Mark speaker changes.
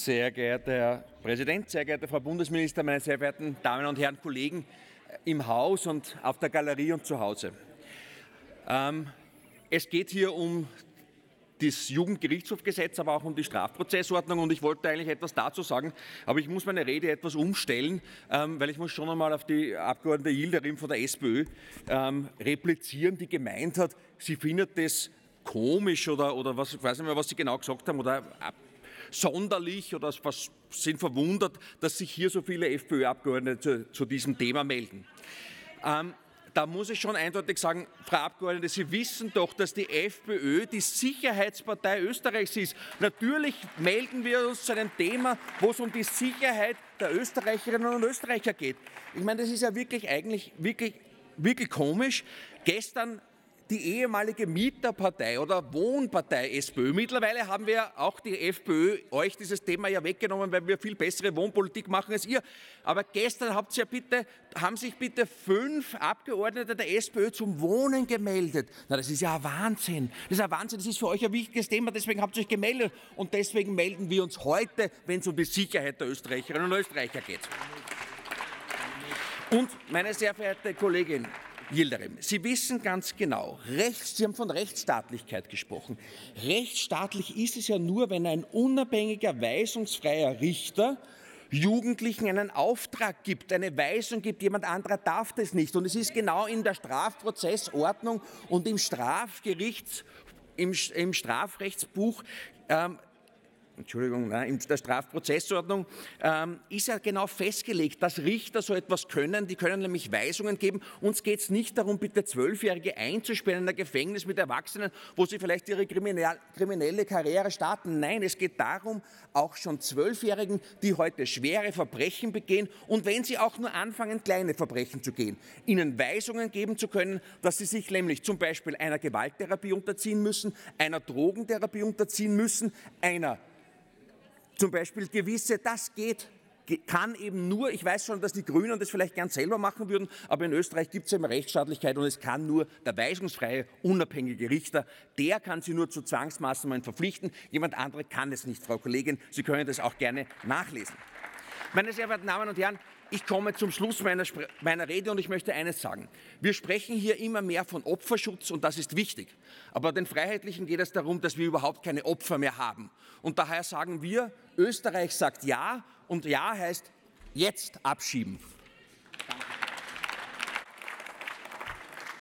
Speaker 1: Sehr geehrter Herr Präsident, sehr geehrte Frau Bundesministerin, meine sehr verehrten Damen und Herren Kollegen im Haus und auf der Galerie und zu Hause. Es geht hier um das Jugendgerichtshofgesetz, aber auch um die Strafprozessordnung, und ich wollte eigentlich etwas dazu sagen, aber ich muss meine Rede etwas umstellen, weil ich muss schon einmal auf die Abgeordnete Yildirim von der SPÖ replizieren, die gemeint hat, sie findet das komisch oder was, ich weiß nicht mehr, was Sie genau gesagt haben, oder sonderlich oder sind verwundert, dass sich hier so viele FPÖ-Abgeordnete zu diesem Thema melden. Da muss ich schon eindeutig sagen, Frau Abgeordnete, Sie wissen doch, dass die FPÖ die Sicherheitspartei Österreichs ist. Natürlich melden wir uns zu einem Thema, wo es um die Sicherheit der Österreicherinnen und Österreicher geht. Ich meine, das ist ja eigentlich wirklich komisch. Gestern die ehemalige Mieterpartei oder Wohnpartei SPÖ. Mittlerweile haben wir auch die FPÖ euch dieses Thema ja weggenommen, weil wir viel bessere Wohnpolitik machen als ihr. Aber gestern haben sich bitte 5 Abgeordnete der SPÖ zum Wohnen gemeldet. Na, das ist ja ein Wahnsinn. Das ist ein Wahnsinn. Das ist für euch ein wichtiges Thema. Deswegen habt ihr euch gemeldet. Und deswegen melden wir uns heute, wenn es um die Sicherheit der Österreicherinnen und Österreicher geht. Und meine sehr verehrte Kollegin Yildirim, Sie wissen ganz genau, Sie haben von Rechtsstaatlichkeit gesprochen. Rechtsstaatlich ist es ja nur, wenn ein unabhängiger, weisungsfreier Richter Jugendlichen einen Auftrag gibt, eine Weisung gibt, jemand anderer darf das nicht. Und es ist genau in der Strafprozessordnung und im Strafrechtsbuch in der Strafprozessordnung ist ja genau festgelegt, dass Richter so etwas können. Die können nämlich Weisungen geben. Uns geht es nicht darum, bitte 12-Jährige einzusperren in ein Gefängnis mit Erwachsenen, wo sie vielleicht ihre kriminelle Karriere starten. Nein, es geht darum, auch schon 12-Jährigen, die heute schwere Verbrechen begehen und wenn sie auch nur anfangen, kleine Verbrechen zu gehen, ihnen Weisungen geben zu können, dass sie sich nämlich zum Beispiel einer Gewalttherapie unterziehen müssen, einer Drogentherapie unterziehen müssen, zum Beispiel kann eben nur, ich weiß schon, dass die Grünen das vielleicht gern selber machen würden, aber in Österreich gibt es ja immer Rechtsstaatlichkeit und es kann nur der weisungsfreie, unabhängige Richter, der kann sie nur zu Zwangsmaßnahmen verpflichten. Jemand anderer kann es nicht, Frau Kollegin. Sie können das auch gerne nachlesen. Meine sehr verehrten Damen und Herren, ich komme zum Schluss meiner Rede und ich möchte eines sagen. Wir sprechen hier immer mehr von Opferschutz und das ist wichtig. Aber den Freiheitlichen geht es darum, dass wir überhaupt keine Opfer mehr haben. Und daher sagen wir, Österreich sagt Ja und Ja heißt jetzt abschieben.